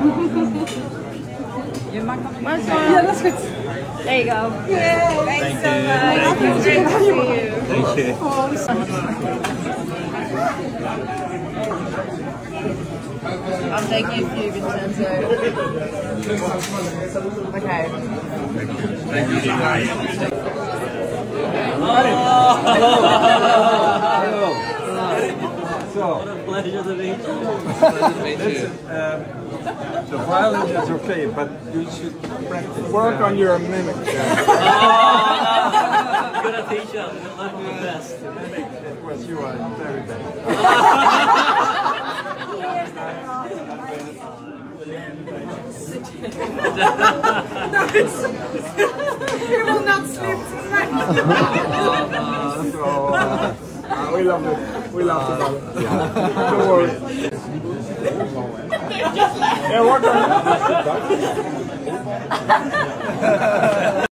Je mag nog maar zo. Ja, dat is goed. There you go. Yeah, thanks so much. Great to see you. Thank you. I'm taking a few, Vincenzo. Okay. Thank you. So, Pleasure to meet you. listen, the violin is okay, but you should practice. Work on your mimic. You're gonna teach us. We'll learn the best. Mimic, of course, you are very bad. You will not sleep tonight. We love it. We love it. Don't worry. Yeah, work on it.